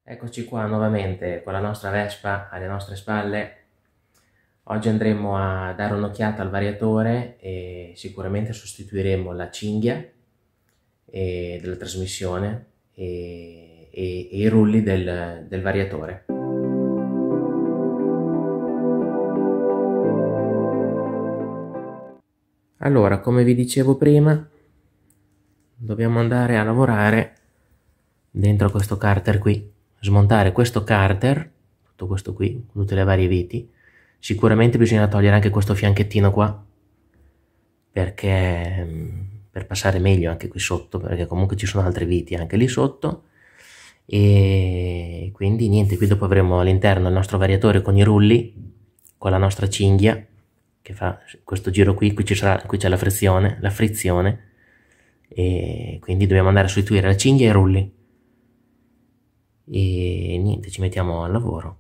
Eccoci qua nuovamente con la nostra Vespa alle nostre spalle. Oggi andremo a dare un'occhiata al variatore e sicuramente sostituiremo la cinghia della trasmissione e i rulli del variatore. Allora, come vi dicevo prima, dobbiamo andare a lavorare dentro questo carter qui, smontare questo carter, tutto questo qui, con tutte le varie viti. Sicuramente bisogna togliere anche questo fianchettino qua, perché per passare meglio anche qui sotto, perché comunque ci sono altre viti anche lì sotto. E quindi niente, qui dopo avremo all'interno il nostro variatore con i rulli, con la nostra cinghia che fa questo giro qui, qui c'è la frizione, e quindi dobbiamo andare a sostituire la cinghia e i rulli. E niente, ci mettiamo al lavoro.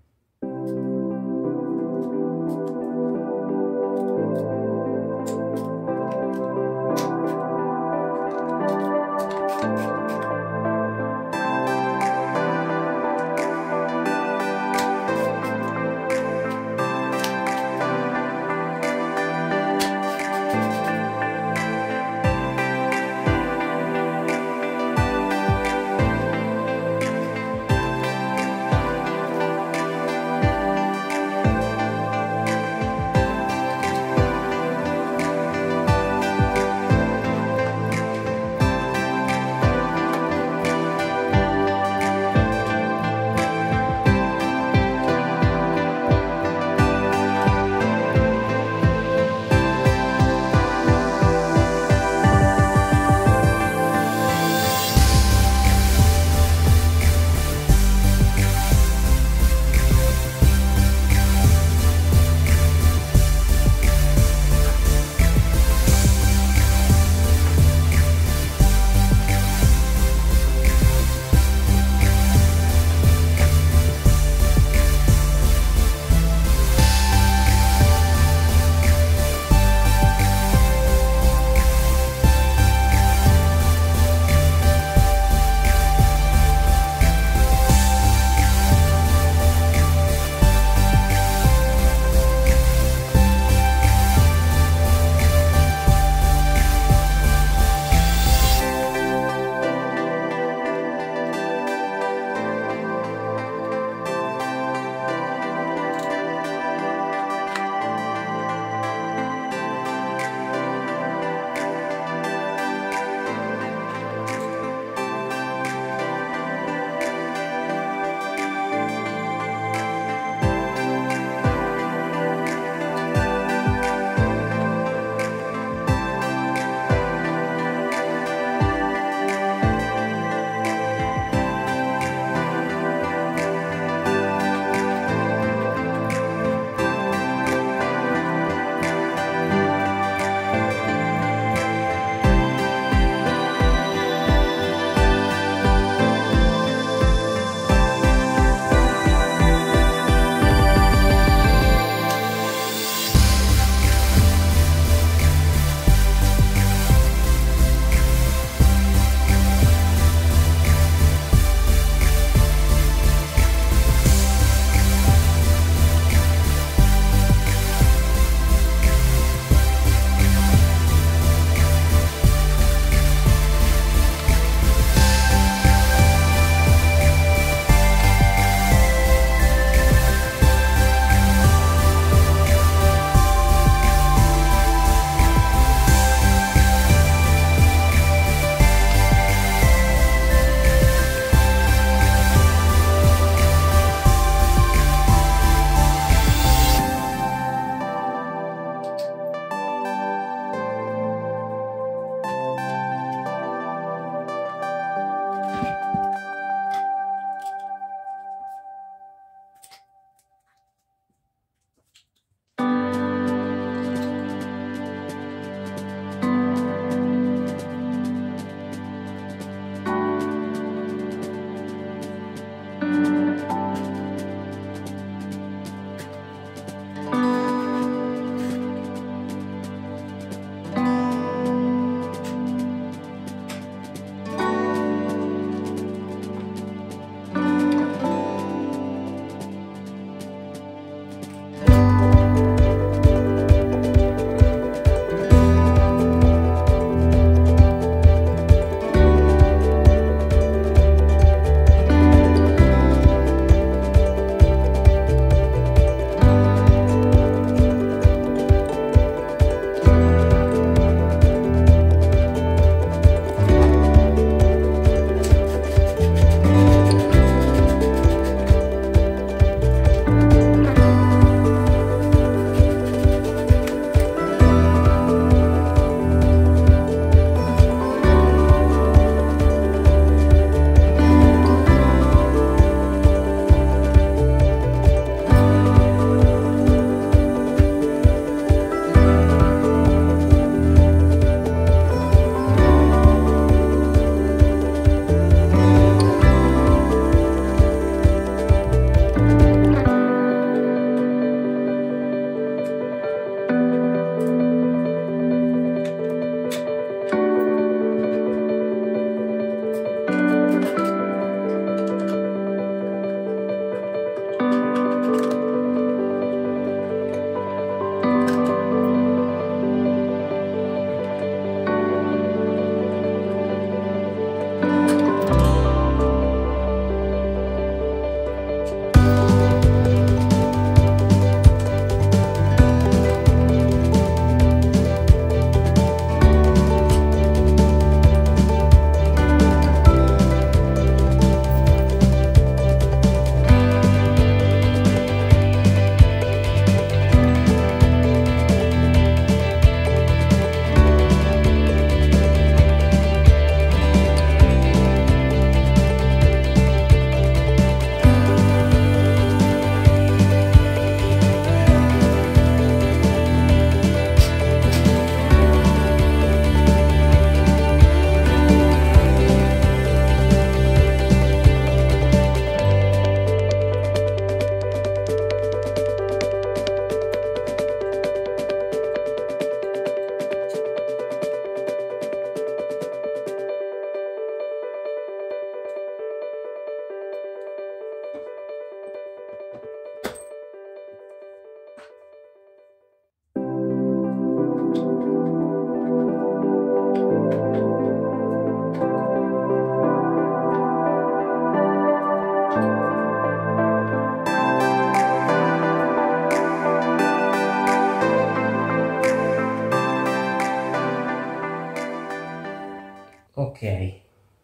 Ok,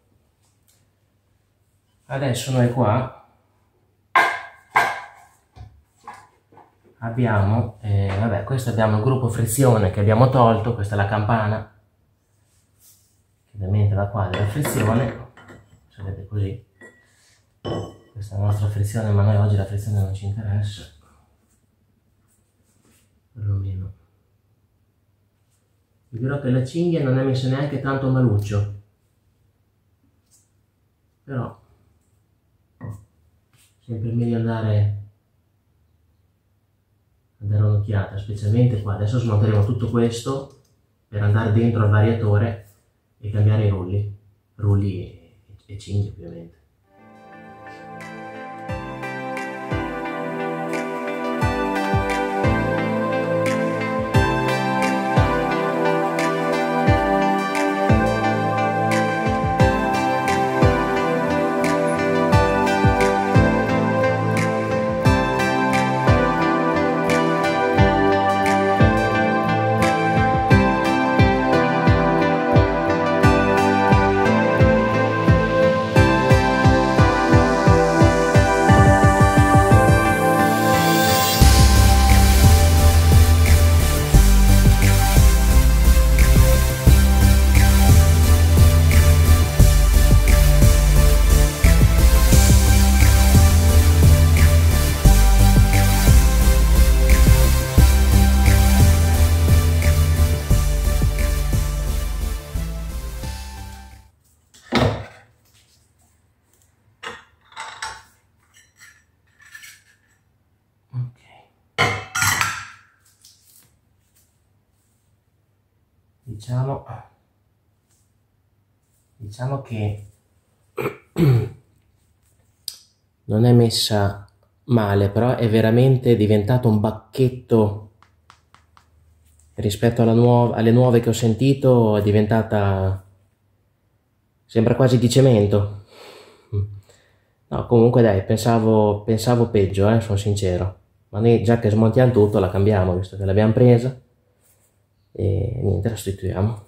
adesso noi qua abbiamo, vabbè, questo abbiamo il gruppo frizione che abbiamo tolto, questa è la campana, che ovviamente va qua della frizione, se vedete così, questa è la nostra frizione, ma noi oggi la frizione non ci interessa, perlomeno. Vi dirò che la cinghia non è messa neanche tanto maluccio, però sempre meglio andare a dare un'occhiata, specialmente qua. Adesso smonteremo tutto questo per andare dentro al variatore e cambiare i rulli e cinghie ovviamente. Diciamo che non è messa male, però è veramente diventato un bacchetto rispetto alle nuove che ho sentito, è diventata, sembra quasi di cemento. No, comunque dai, pensavo peggio, sono sincero, ma noi già che smontiamo tutto la cambiamo, visto che l'abbiamo presa, e niente, la sostituiamo.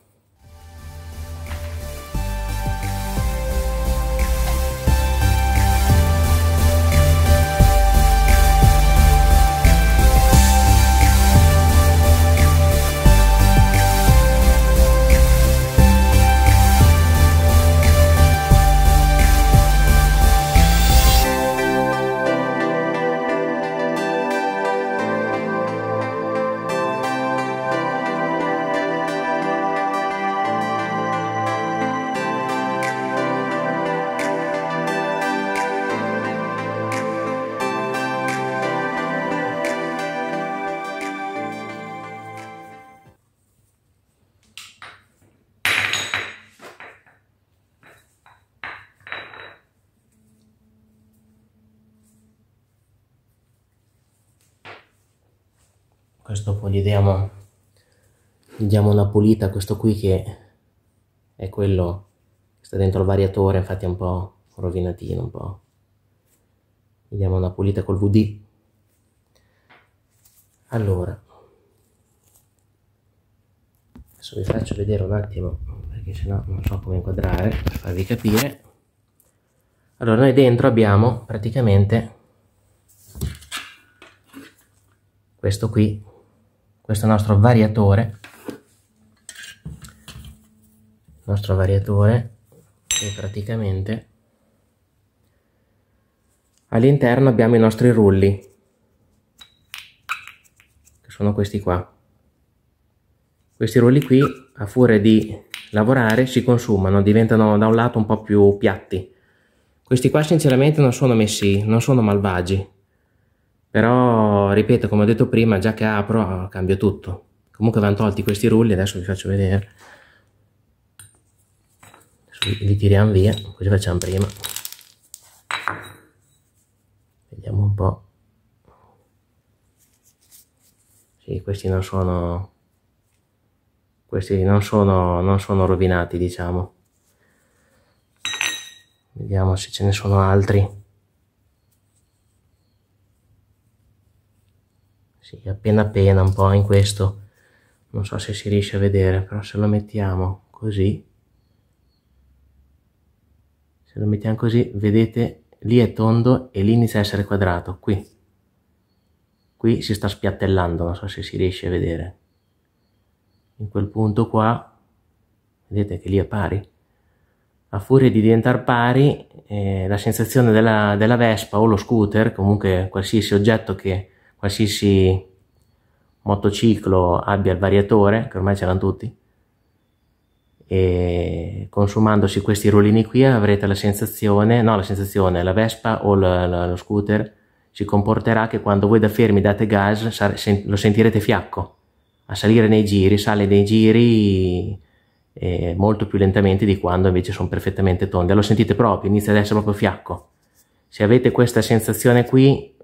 Questo poi gli diamo una pulita a questo qui, che è quello che sta dentro il variatore, infatti è un po' rovinatino, un po'. Gli diamo una pulita col VD. Allora, adesso vi faccio vedere un attimo, perché sennò non so come inquadrare per farvi capire. Allora, noi dentro abbiamo praticamente questo qui, questo è il nostro variatore, e praticamente all'interno abbiamo i nostri rulli, che sono questi qua. Questi rulli qui, a furia di lavorare, si consumano, diventano da un lato un po' più piatti. Questi qua sinceramente non sono malvagi, però ripeto, come ho detto prima, già che apro cambio tutto. Comunque vanno tolti questi rulli, adesso vi faccio vedere. Adesso li tiriamo via, così facciamo prima. Vediamo un po'. Sì, questi non sono rovinati, diciamo. Vediamo se ce ne sono altri. sì, appena appena un po' in questo, non so se si riesce a vedere, però se lo mettiamo così, vedete, lì è tondo e lì inizia a essere quadrato, qui si sta spiattellando, non so se si riesce a vedere, in quel punto qua, vedete che lì è pari. A furia di diventare pari, la sensazione della Vespa o lo scooter, comunque qualsiasi oggetto qualsiasi motociclo abbia il variatore, che ormai ce l'hanno tutti, e consumandosi questi rollini qui avrete la Vespa o lo scooter si comporterà che quando voi da fermi date gas lo sentirete fiacco, a salire nei giri, sale nei giri molto più lentamente di quando invece sono perfettamente tonde, lo sentite proprio, inizia ad essere proprio fiacco. Se avete questa sensazione qui,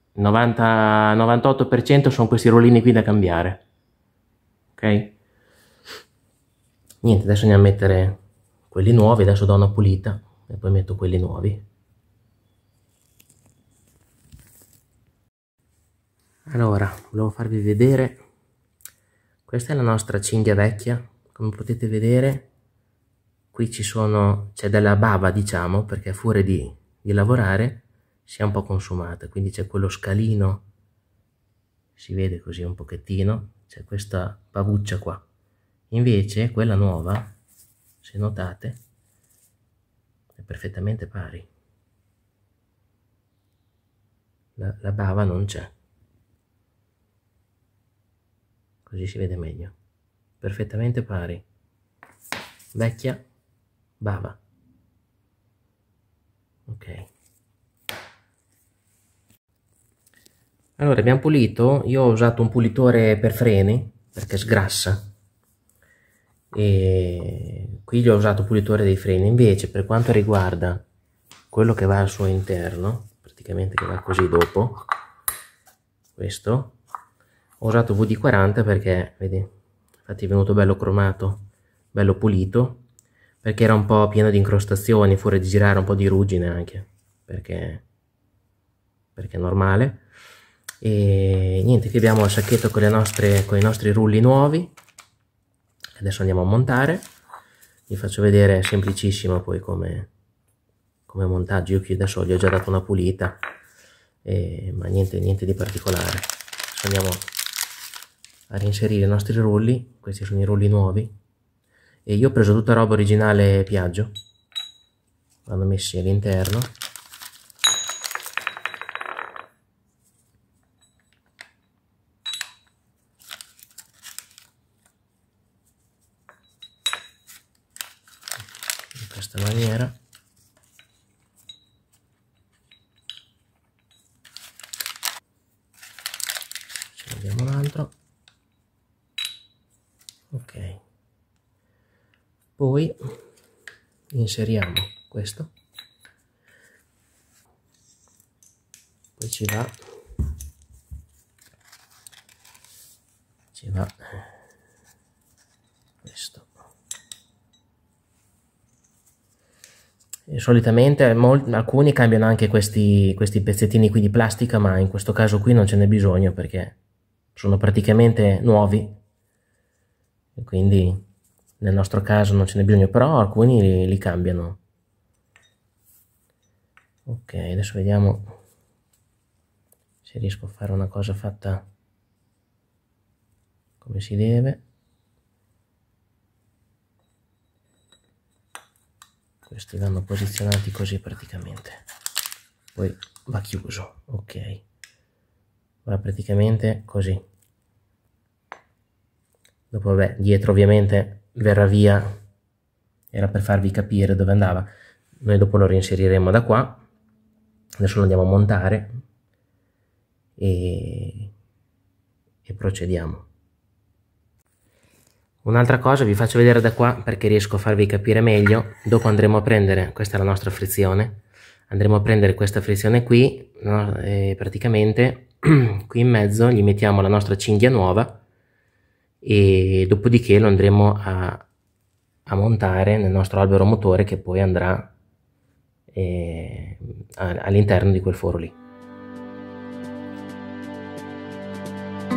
90-98% sono questi rollini qui da cambiare, ok? Niente, adesso andiamo a mettere quelli nuovi, adesso do una pulita e poi metto quelli nuovi. Allora, volevo farvi vedere, questa è la nostra cinghia vecchia, come potete vedere qui c'è della bava, diciamo, perché a furia di lavorare si è un po' consumata, quindi c'è quello scalino, si vede così un pochettino, c'è questa bavuccia qua. Invece quella nuova, se notate, è perfettamente pari, la bava non c'è, così si vede meglio, perfettamente pari, vecchia bava, ok. Allora abbiamo pulito, io ho usato un pulitore per freni perché sgrassa, e qui gli ho usato pulitore dei freni. Invece per quanto riguarda quello che va al suo interno, praticamente che va così dopo questo, ho usato VD40 perché vedi, infatti è venuto bello cromato, bello pulito, perché era un po' pieno di incrostazioni, fuori di girare, un po' di ruggine anche, perché è normale. E niente, qui abbiamo il sacchetto con i nostri rulli nuovi. Adesso andiamo a montare, vi faccio vedere semplicissimo poi come montaggio. Io qui adesso gli ho già dato una pulita, ma niente di particolare. Adesso andiamo a reinserire i nostri rulli, questi sono i rulli nuovi, e io ho preso tutta roba originale Piaggio, vanno messi all'interno. In questa maniera. Ce ne abbiamo un altro. Ok, poi inseriamo questo, poi ci va questo. E solitamente alcuni cambiano anche questi pezzettini qui di plastica, ma in questo caso qui non ce n'è bisogno perché sono praticamente nuovi, e quindi nel nostro caso non ce n'è bisogno, però alcuni li cambiano. Ok, adesso vediamo se riesco a fare una cosa fatta come si deve. Questi vanno posizionati così praticamente, poi va chiuso, ok, va praticamente così. Dopo vabbè, dietro ovviamente verrà via, era per farvi capire dove andava, noi dopo lo reinseriremo da qua. Adesso lo andiamo a montare e procediamo. Un'altra cosa vi faccio vedere da qua perché riesco a farvi capire meglio. Dopo andremo a prendere, questa è la nostra frizione, andremo a prendere questa frizione qui, no? E praticamente qui in mezzo gli mettiamo la nostra cinghia nuova e dopodiché lo andremo a montare nel nostro albero motore che poi andrà all'interno di quel foro lì.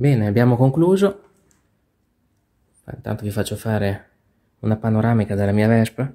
Bene, abbiamo concluso. Intanto vi faccio fare una panoramica della mia Vespa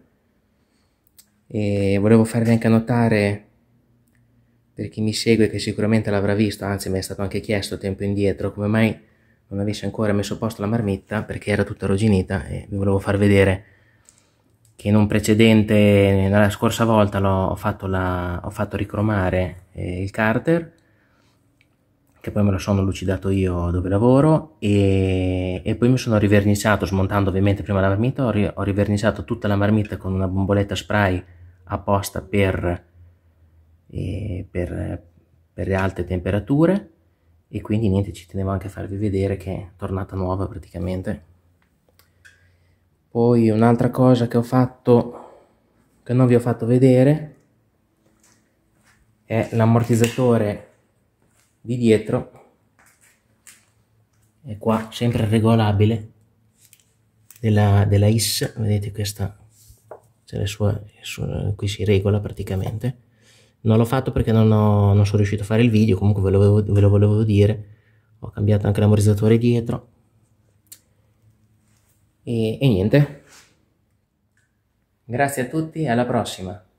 e volevo farvi anche notare, per chi mi segue che sicuramente l'avrà visto, anzi mi è stato anche chiesto tempo indietro, come mai non avessi ancora messo a posto la marmitta, perché era tutta arrugginita, e vi volevo far vedere che in un precedente, nella scorsa volta ho fatto ricromare il carter, che poi me lo sono lucidato io dove lavoro, e poi mi sono riverniciato, smontando ovviamente prima la marmitta, ho riverniciato tutta la marmitta con una bomboletta spray apposta per le alte temperature, e quindi niente, ci tenevo anche a farvi vedere che è tornata nuova praticamente. Poi un'altra cosa che ho fatto, che non vi ho fatto vedere, è l'ammortizzatore di dietro. E qua sempre regolabile della IS, vedete questa c'è qui si regola praticamente. Non l'ho fatto perché non sono riuscito a fare il video, comunque ve lo volevo dire. Ho cambiato anche l'ammortizzatore dietro e niente, grazie a tutti e alla prossima.